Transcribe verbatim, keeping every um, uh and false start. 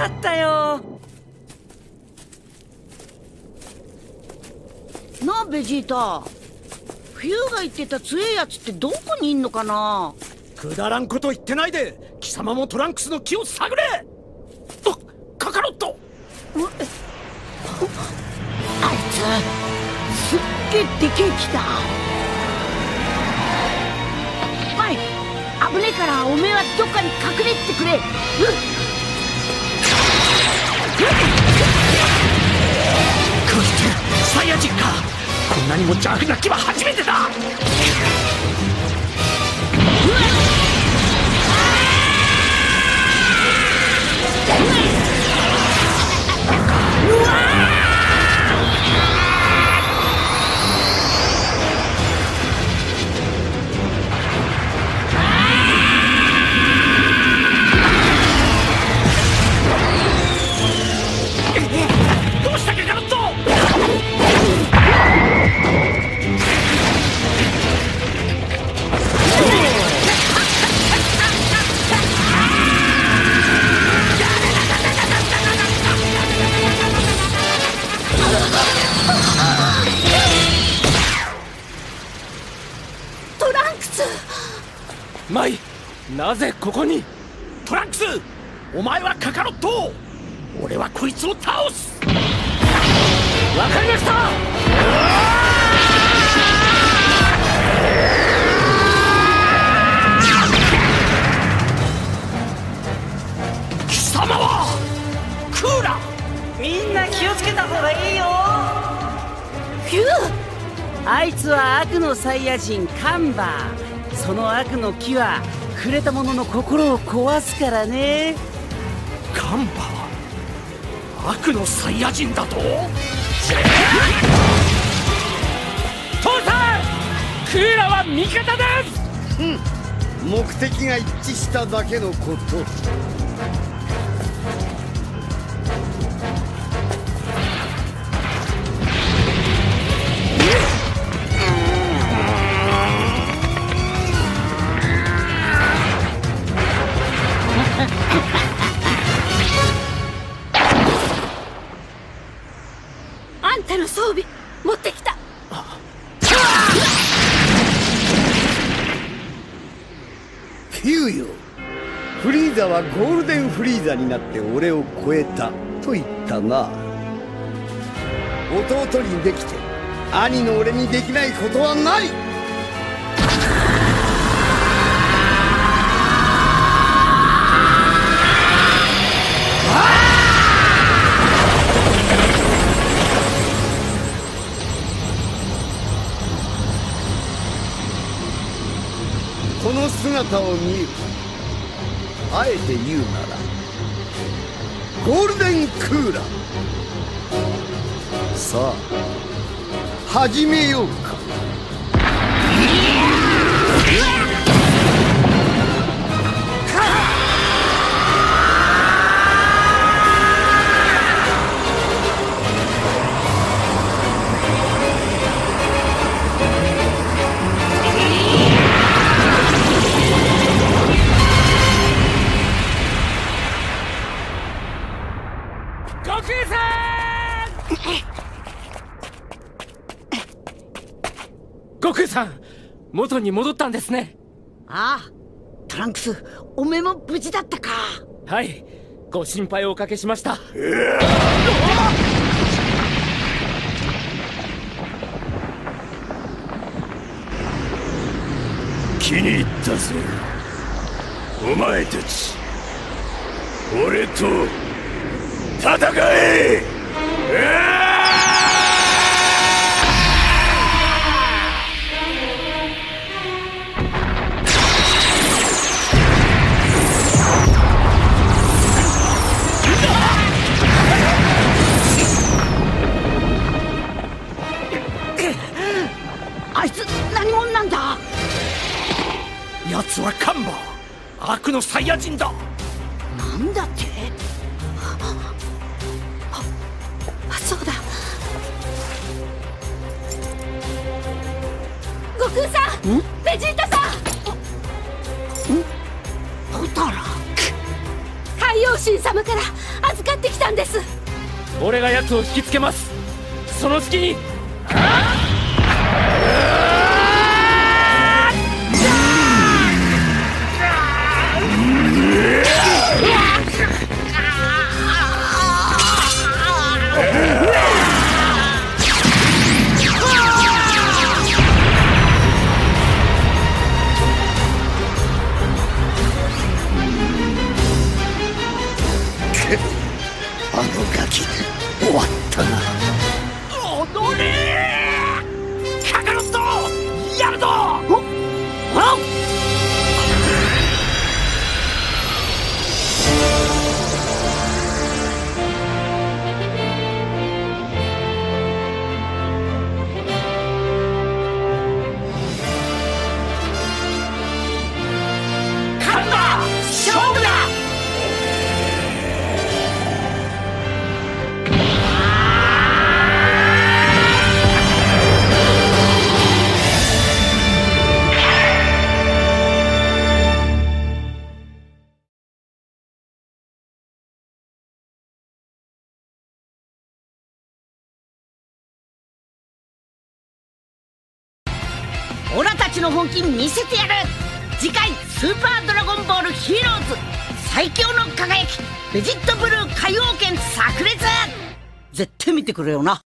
かったよ。 なあベジータ、フューが言ってた強いやつってどこにいんのかな。 くだらんこと言ってないで貴様もトランクスの気を探れ。あ、カカロット。 あいつすっげえでけえ木だ。はい、危ねえからおめえはどっかに隠れてくれ。うっこいつサイヤ人か。こんなにも邪悪な木は初めてだ。どうしたカカロット。 トランクス。 マイ、なぜここに。トランクス、お前はカカロット、俺はこいつを倒す。わかりました。貴様はクーラ。 みんな気をつけた方がいいよ。 フュー、 あいつは悪のサイヤ人カンバー。その悪の木は触れた者の心を壊すからね。 カンバー、悪のサイヤ人だと。父さん、クーラは味方です。 うん、目的が一致しただけのこと。 あんたの装備持ってきた。 フューよ、フリーザはゴールデンフリーザになって俺を超えたと言ったな。弟にできて兄の俺にできないことはない。この姿を見る。あえて言うならゴールデンクーラー。さあ始めようか。 悟空さん、元に戻ったんですね。 ああ、トランクス、おめえも無事だったか。 はい、ご心配をおかけしました。 気に入ったぜ、お前たち。俺と戦え。 あいつ何者なんだ。 奴はカンバー、悪のサイヤ人だ。 なんだって。あ、そうだ。悟空さん、ベジータさん。ん？ホタラ。海洋神様から預ってきたんです。 俺が奴を引きつけます。その隙にあのガキ終わったな。 踊れカカロット、やるぞ。 はっカンバ勝負だ。 オラたちの本気見せてやる。次回スーパードラゴンボールヒーローズ最強の輝きベジットブルー海王剣炸裂。絶対見てくれよな。